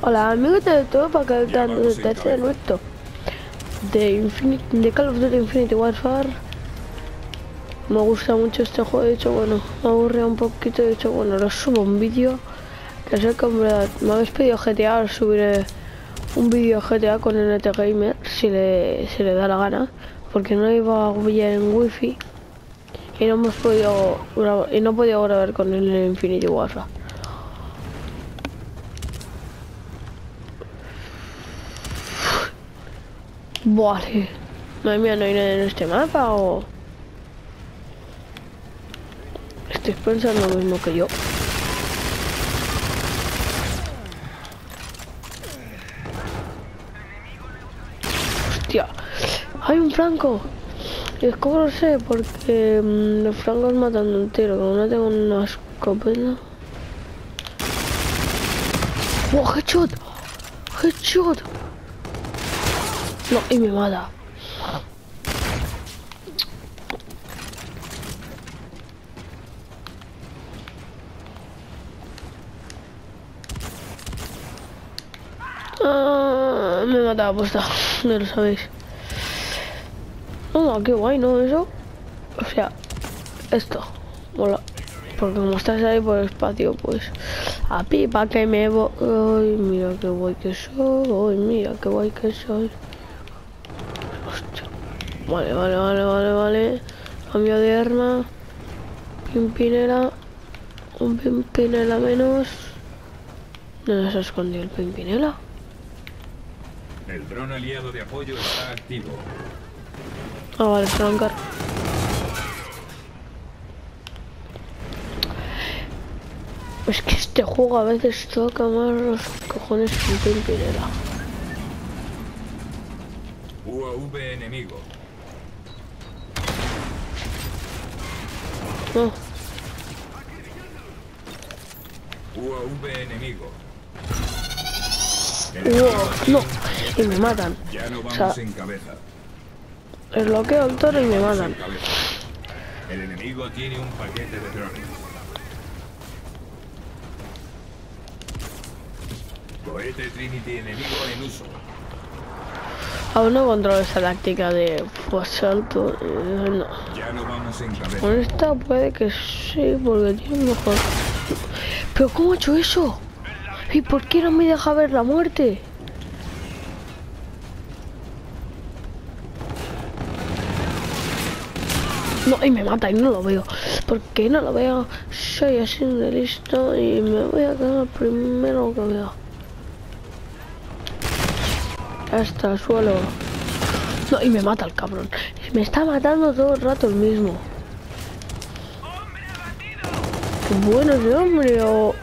Hola amigos de todo para que están desde nuestro de Call of Duty Infinity Warfare. Me gusta mucho este juego, de hecho bueno, me aburre un poquito, de hecho bueno, lo subo un vídeo que sé que me habéis pedido GTA, ahora subiré un vídeo GTA con NT Gamer si le da la gana, porque no iba bien en wifi y no hemos podido grabar, y no he podido grabar con el Infinity Warfare. Vale. Madre mía, ¿no hay nadie en este mapa o...? Estoy pensando lo mismo que yo. Hostia. ¡Hay un franco! Y es como lo sé, porque los francos matan un tiro. Como no tengo una escopeta... ¡Oh, headshot! ¡Headshot! No, y me mata. Me he matado aposta, no lo sabéis. No, qué guay, ¿no? Eso. O sea, esto. Mola. Porque como estás ahí por el espacio, pues... A pipa que me voy. Ay, mira qué guay que soy. Mira qué guay que soy. Hostia. Vale. Cambio de arma. Pimpinela. Un pimpinela menos. ¿Dónde se ha escondido el pimpinela? El dron aliado de apoyo está activo. Ah, vale, flancar. Es que este juego a veces toca más los cojones que un pimpinela. UAV enemigo. No. UAV enemigo. No. Y me matan. Ya no vamos, o sea, en cabeza. Desbloqueo el toro y me matan. El enemigo tiene un paquete de drones. Cohete Trinity enemigo en uso. Aún no controlo esa táctica de asalto. No. Ya no vamos en cabeza. Con esta puede que sí, porque tiene un mejor. ¿Pero cómo ha hecho eso? ¿Y por qué no me deja ver la muerte? No, y me mata y no lo veo. ¿Por qué no lo veo? Soy así de listo y me voy a quedar primero que veo. Hasta el suelo. No, y me mata el cabrón. Me está matando todo el rato el mismo. Qué bueno ese hombre, o...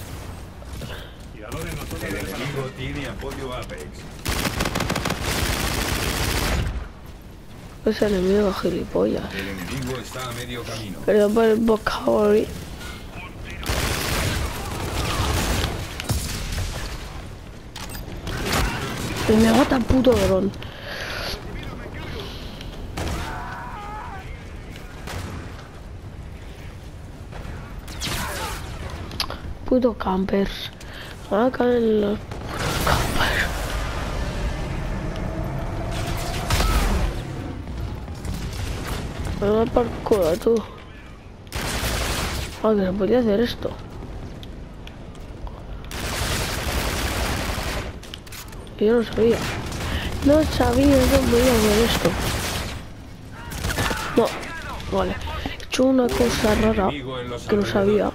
El enemigo tiene apoyo Apex. Ese enemigo gilipollas. El enemigo está a medio camino. Perdón por el vocabulario. Y me mata el puto dron. Puto campers. Van a caer en los campers. Me va por culo, tú. Ah, que se podía hacer esto. Yo no sabía. No sabía que podía hacer esto. No, vale. He hecho una cosa rara que no sabía.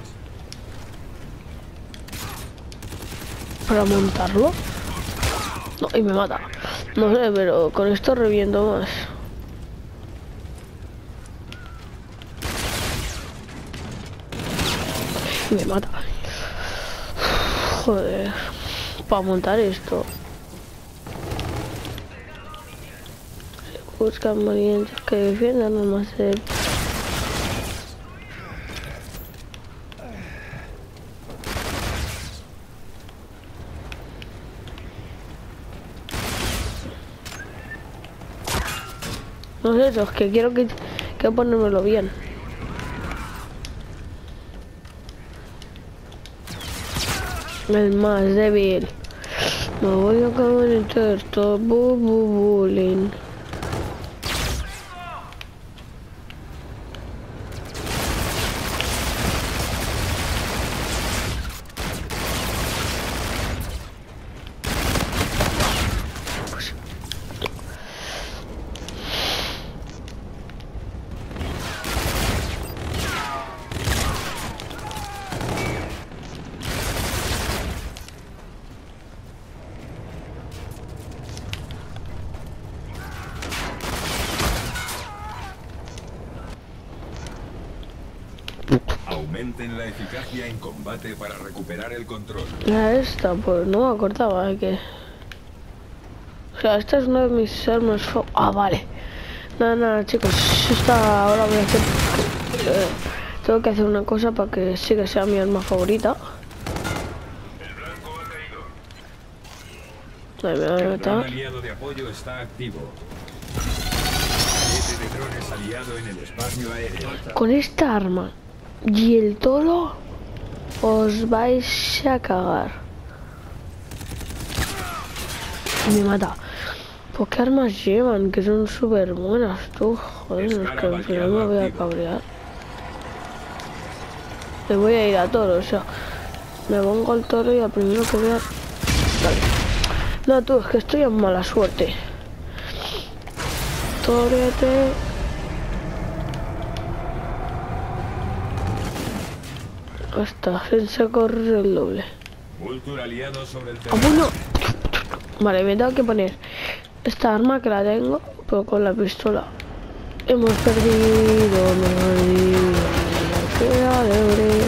Para montarlo. No, y me mata. No sé, pero con esto reviento más. Y me mata. Joder. Para montar esto. Buscan valientes que defiendan nomás el... No sé, eso es que quiero que ponérmelo bien. El más débil. Me voy a meter todo bullying. Aumenten la eficacia en combate para recuperar el control. Esta, pues no me acordaba de que... O sea, esta es una de mis armas... Ah, vale. Nada, chicos, esta ahora voy a hacer... tengo que hacer una cosa para que sí que sea mi arma favorita. El blanco ha caído. Ahí me voy a El meter. dron aliado de apoyo está activo. 7 de drones aliado en el espacio aéreo. Con esta arma y el toro os vais a cagar. Me mata. ¿Por qué armas llevan? Que son súper buenas, tú. Joder, es que al final me voy a cabrear. Me voy a ir a toro, o sea, me pongo el toro y al primero que vea... Vale. No, tú, es que estoy en mala suerte. Tórete. Hasta se corre el doble. Vulture aliado sobre el ¡Ah, terreno. bueno! Vale, me tengo que poner esta arma que la tengo, pero con la pistola. Hemos perdido, ¡qué alegre!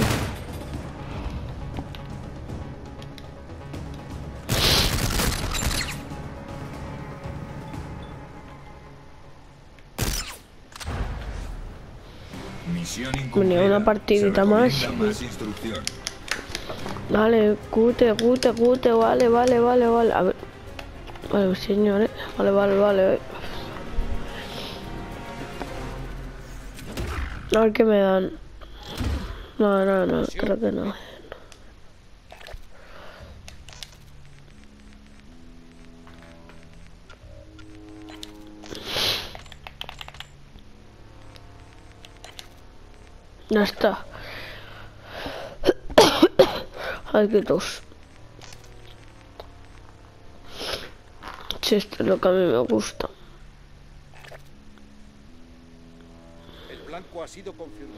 Misión incumplida. Venía una partidita más. Se recomienda más instrucción. Vale, cute, vale. A ver. Vale, señores. Vale. A ver qué me dan. No, creo que no. Ya está. Ay, qué tos. Si esto es lo que a mí me gusta. El blanco ha sido confirmado.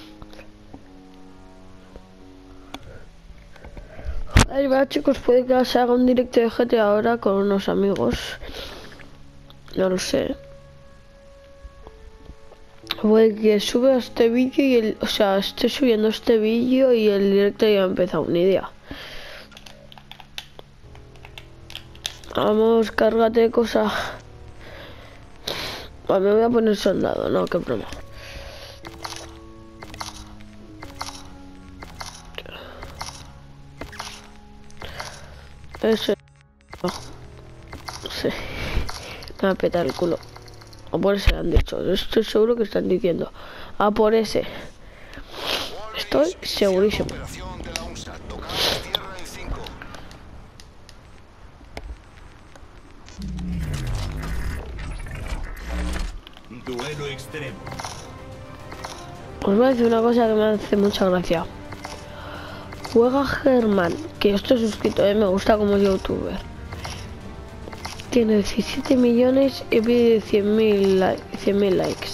Ahí va, chicos, puede que se haga un directo de GTA ahora con unos amigos. No lo sé. Puede que suba este vídeo y el... O sea, estoy subiendo este vídeo y el directo ya ha empezado, ni idea. Vamos, cárgate cosa. Vale, me voy a poner soldado, no, qué broma. Ese... No. Sí. Me va a petar el culo. A por ese han dicho. Estoy seguro que están diciendo. A por ese. Estoy segurísimo. Duelo extremo. Os voy a decir una cosa que me hace mucha gracia. Juega Germán, que yo estoy suscrito, me gusta como youtuber. Tiene 17 millones y pide 100.000 likes.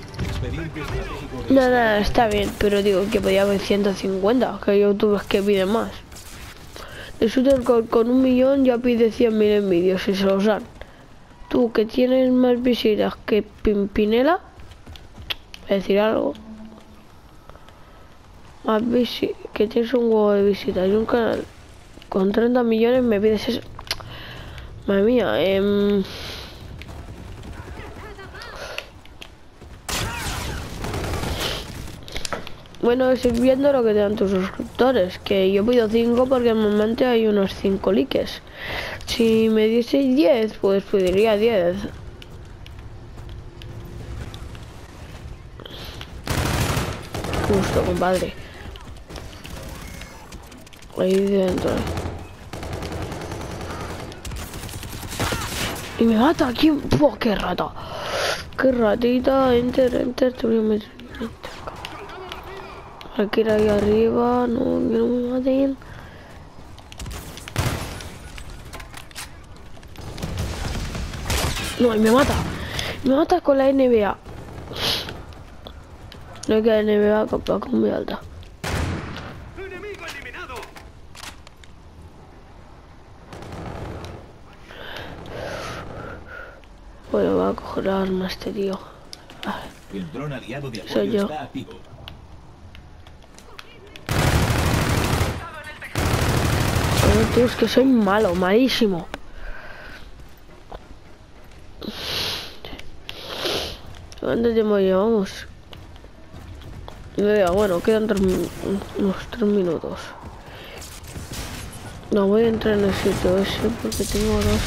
Nada, está bien, pero digo que podía haber 150, que hay youtubers que piden más. El shooter con 1 millón ya pide 100.000 en vídeos y se los dan. Tú que tienes más visitas que Pimpinela, voy a decir algo. Más que tienes un huevo de visitas y un canal con 30 millones me pides eso. Madre mía, bueno, es ir viendo lo que te dan tus suscriptores, que yo pido 5 porque normalmente hay unos 5 likes. Si me dieseis 10, pues pediría 10. Justo, compadre. Ahí dentro. Y me mata aquí. ¡Buah, qué rata! ¡Qué ratita! Enter, enter. Te voy a meter. Hay que ir ahí arriba. No, que no me maten. No, y me mata. Me mata con la NBA. No es que la NBA capaz con muy alta. ¡Enemigo eliminado! Bueno, voy a coger la arma a este tío. El dron aliado de Soy apoyo yo. está activo. Bueno, tío, es que soy malo, malísimo. ¿Cuánto tiempo llevamos? Bueno, quedan unos 3 minutos. No voy a entrar en el sitio ese porque tengo dos.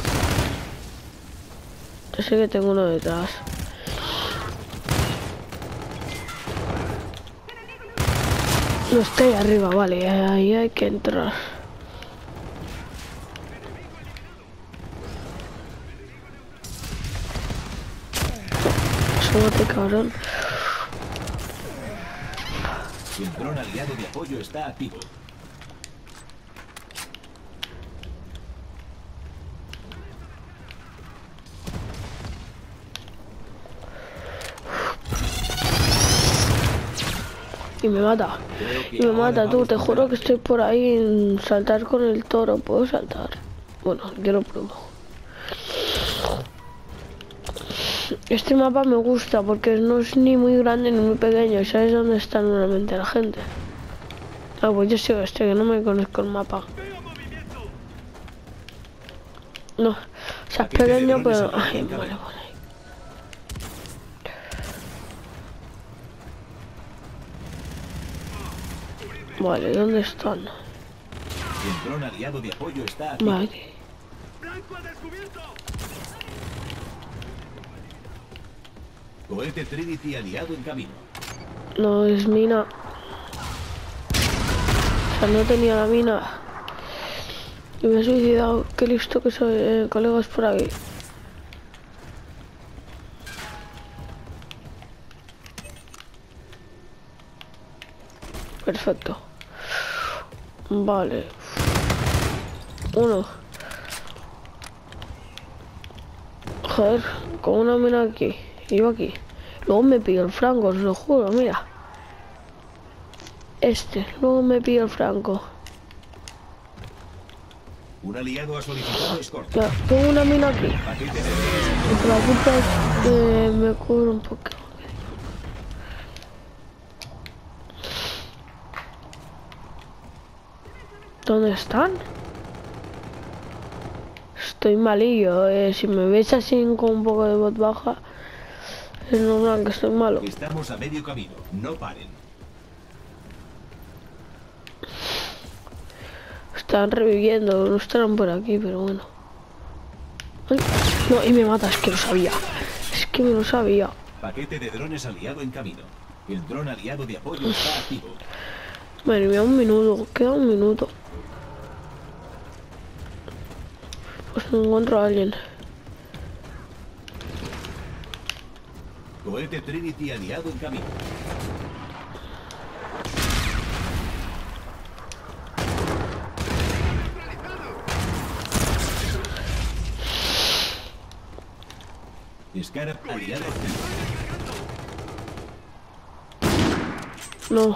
Yo sé que tengo uno detrás. No está ahí arriba, vale, ahí hay que entrar. Súbate, cabrón. El dron aliado de apoyo está activo. Y me mata. Y me mata, tú. Te juro que estoy por ahí en saltar con el toro. ¿Puedo saltar? Bueno, yo lo pruebo. Este mapa me gusta porque no es ni muy grande ni muy pequeño. ¿Sabes dónde está normalmente la gente? Ah, pues yo sigo que no me conozco el mapa. No, o sea, es pequeño, pero... Ay, vale, vale. Vale, ¿dónde están? El dron aliado de apoyo está activo. Vale. ¡Blanco ha descubierto! Cohete Trinity aliado en camino. No es mina. O sea, no tenía la mina. Y me he suicidado. Qué listo que soy, colegas por aquí. Perfecto. Vale. Uno. Joder, con una mina aquí. Y yo aquí. Luego me pido el franco, os lo juro, mira. Luego me pido el franco. Un aliado ha solicitado escorta. Ya, tengo una mina aquí. Paquete de No te preocupes, que me cubro un poco. ¿Dónde están? Estoy malillo, si me ves así con un poco de voz baja, es normal que estoy malo. Estamos a medio camino. No paren. Están reviviendo, no estarán por aquí, pero bueno. Ay, no, y me mata, es que lo sabía. Es que me lo sabía. Paquete de drones aliado en camino. El dron aliado de apoyo está activo. Madre mía, un minuto, queda un minuto. Pues no encuentro a alguien. Cohete Trinity aliado en camino. Scarab aliado activo. No.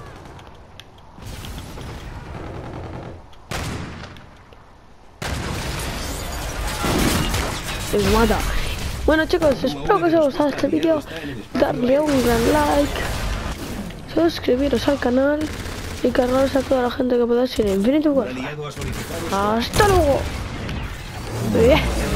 Me mata. Bueno chicos, espero que os haya gustado este vídeo. Darle un gran like, suscribiros al canal y cargaros a toda la gente que podáis en Infinity Un Warfare. aliado ha solicitado escorta. Hasta luego. Bien.